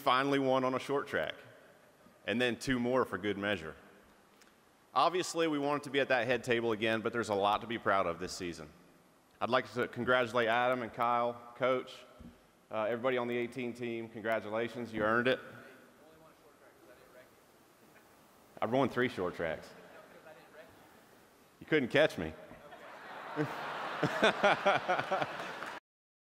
finally won on a short track, and then 2 more for good measure. Obviously, we want it to be at that head table again, but there's a lot to be proud of this season. I'd like to congratulate Adam and Kyle, Coach, everybody on the 18 team. Congratulations, you earned it. I won 3 short tracks. You couldn't catch me.